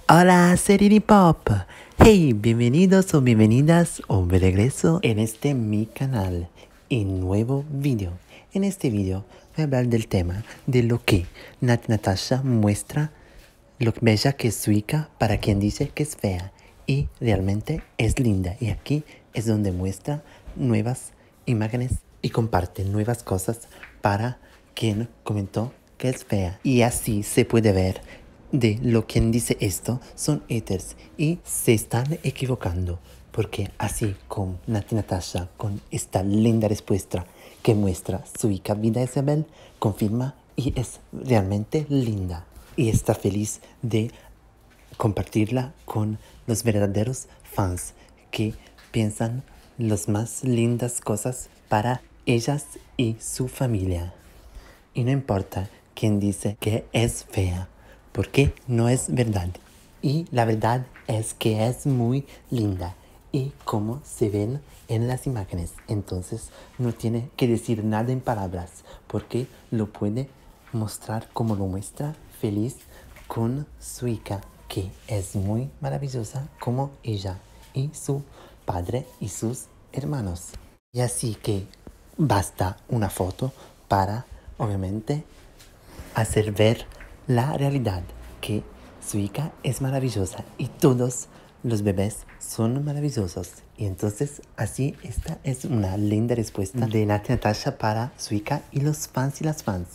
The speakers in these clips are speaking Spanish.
Hola, Serini Pop. Hey, bienvenidos o bienvenidas o de regreso en mi canal en nuevo video. En este video voy a hablar del tema de lo que Natasha muestra lo bella que es su hija para quien dice que es fea y realmente es linda. Y aquí es donde muestra nuevas imágenes y comparte nuevas cosas para quien comentó que es fea. Y así se puede ver de lo quien dice esto son haters y se están equivocando. Porque así con Natasha, con esta linda respuesta que muestra su hija Vida Isabel, confirma y es realmente linda. Y está feliz de compartirla con los verdaderos fans que piensan las más lindas cosas para ellas y su familia. Y no importa quién dice que es fea, porque no es verdad. Y la verdad es que es muy linda y como se ven en las imágenes. Entonces no tiene que decir nada en palabras, porque lo puede mostrar como lo muestra, feliz con su hija, que es muy maravillosa como ella y su padre y sus hermanos. Y así que basta una foto para, obviamente, hacer ver la realidad, que su hija es maravillosa y todos los bebés son maravillosos. Y entonces así esta es una linda respuesta de Natasha para su hija y los fans y las fans.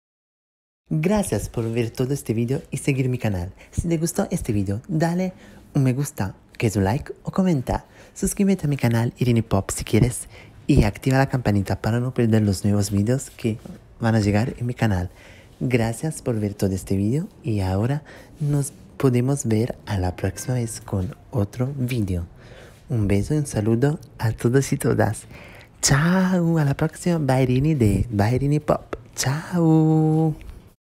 Gracias por ver todo este video y seguir mi canal. Si te gustó este video, dale un me gusta, que es un like o comenta. Suscríbete a mi canal Irene Pop si quieres y activa la campanita para no perder los nuevos videos que van a llegar en mi canal. Gracias por ver todo este video y ahora nos podemos ver a la próxima vez con otro video. Un beso y un saludo a todos y todas. Chao, a la próxima. Bye Irene de Bye Irene Pop. Chao.